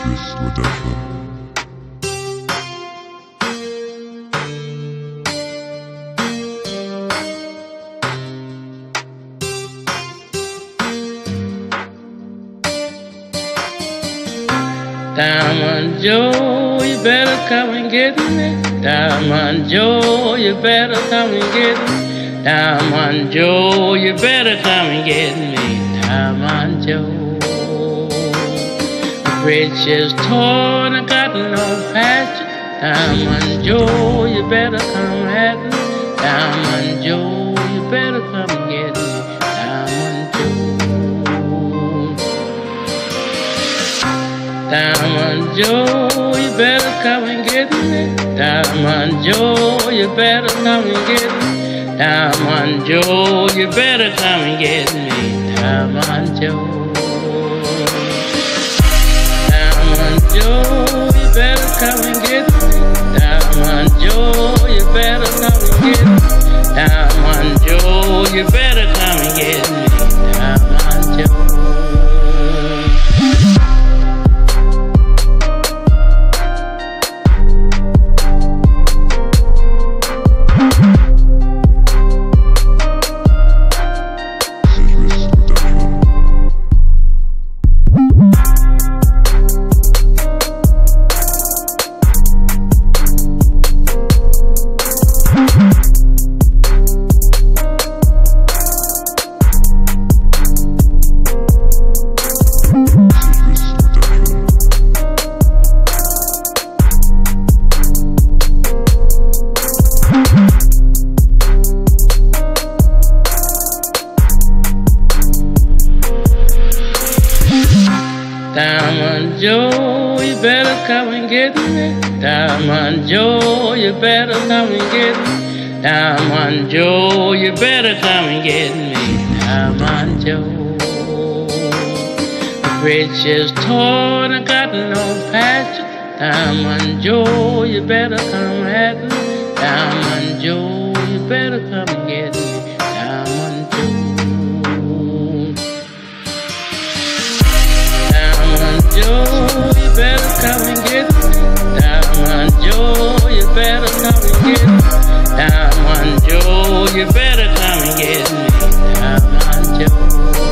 Sytrys production. Diamond Joe, you better come and get me. Diamond Joe, you better come and get me. Diamond Joe, you better come and get me. Diamond Joe. The bridge is torn, I got no pasture. Diamond Joe, you better come at me. Diamond Joe, you better come and get me. Diamond Joe. Diamond Joe, you better come and get me. Diamond Joe, you better come and get me. Diamond Joe, you better come and get me. Diamond Joe. Diamond Joe, you better come and get me. Diamond Joe, you better come and get me. Diamond Joe, you better come and get me. Diamond Joe. Diamond Joe, you better come and get me. Diamond Joe, you better come and get me. Diamond Joe, you better come and get me. Diamond Joe. The bridge is torn, I got no pasture. Diamond Joe, you better come at me. Diamond Joe, you better come and get me. Diamond Joe. Diamond Joe, you better come and get me. Diamond Joe, you better come and get me. Diamond Joe, you better come and get me. Diamond Joe.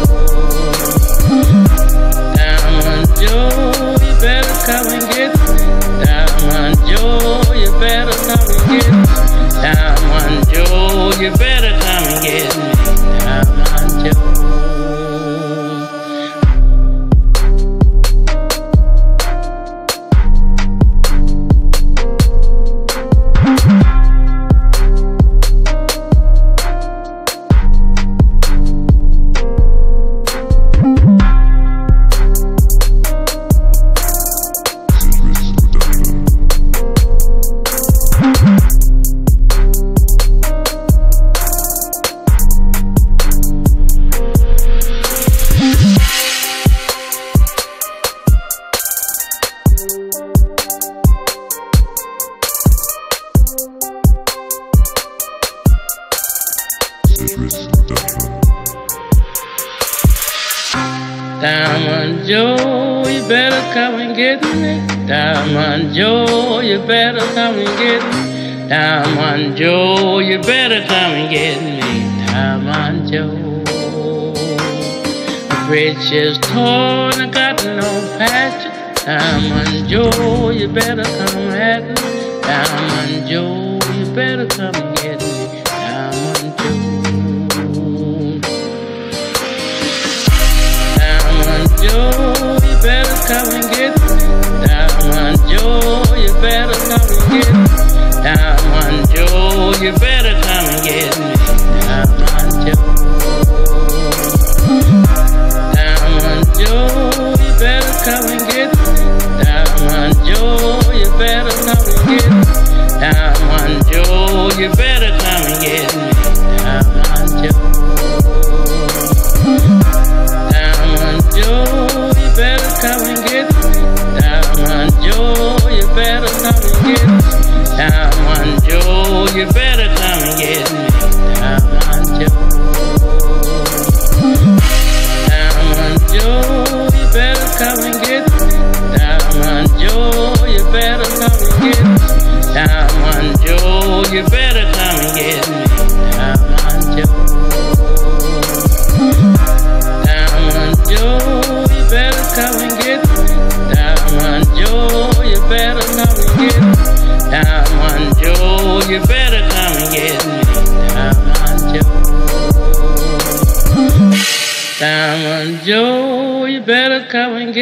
Diamond Joe, you better come and get me. Diamond Joe, you better come and get me. Diamond Joe, you better come and get me. Diamond Joe. Diamond Joe, you better come and get me. Diamond Joe, you better come and get me. Diamond Joe, you better come and get me. Diamond Joe. The bridge is torn, I got no pasture. Diamond Joe, you better come at me. Diamond Joe, you better come and get me. Diamond Joe. Diamond Joe, you better come and get me. Diamond Joe, you better come and get me. Diamond Joe, you better come and get me. Diamond Joe. Diamond Joe, you better come and get me. Diamond Joe, you better come and get me. Diamond Joe, you better come and get me. Diamond Joe. Diamond Joe, you better come and get me.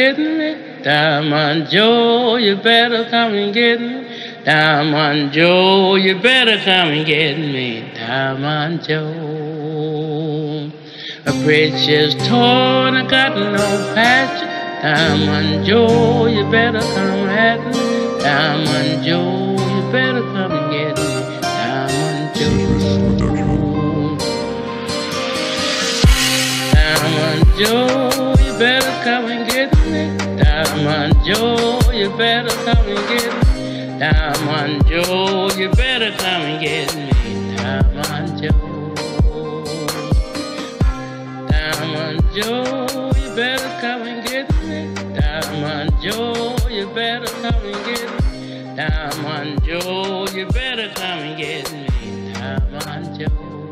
get me. Diamond Joe, you better come and get me. Diamond Joe, you better come and get me. Diamond Joe. A bridge is torn, I got no patch. Diamond Joe, you better come at me. Diamond Joe, you better come and get me. Diamond Joe. Diamond Joe, you better come and get me. Diamond Joe, you better come and get me. Diamond Joe, you better come and get me. Diamond Joe. Diamond Joe, you better come and get me. Diamond Joe, you better come and get me. Diamond Joe, you better come and get me. Diamond Joe.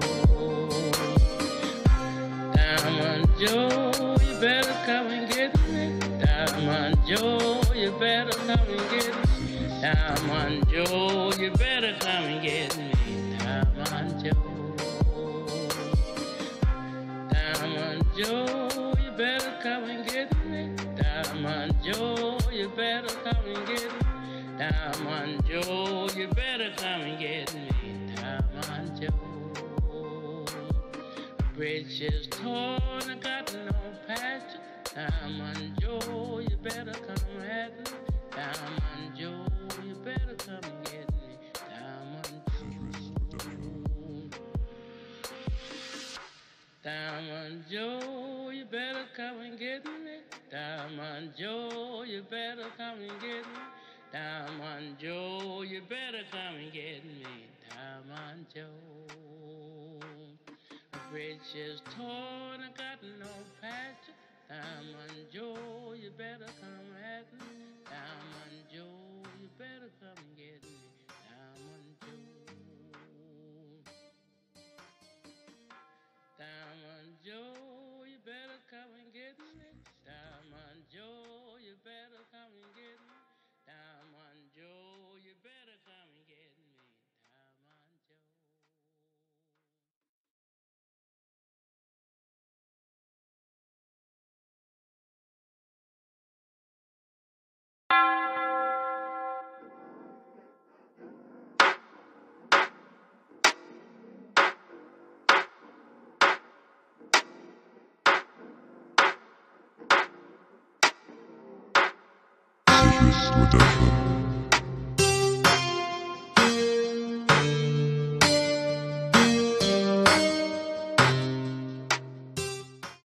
Diamond Joe, you better come and get me. Diamond Joe, you better come and get me. Diamond Joe, you better come and get me. Diamond Joe. Diamond Joe, you better come and get me. Diamond Joe, you better come and get me. Diamond Joe, you better come and get me. Diamond Joe. Bridge is torn, I got no patch. Diamond Joe, you better come at me. Diamond Joe, you better come and get me. Diamond Joe. Diamond Joe, you better come and get me. Diamond Joe, you better come and get me. Diamond Joe, you better come and get me. Diamond Joe. The bridge is torn, I got no patch. Diamond Joe, you better come at me. Diamond Joe, you better come and get me. Diamond Joe. Diamond Joe, you better come and get me. Diamond Joe, you better come and get me. Diamond Joe, you better come and get me. Diamond Joe. Sytrys Redemption.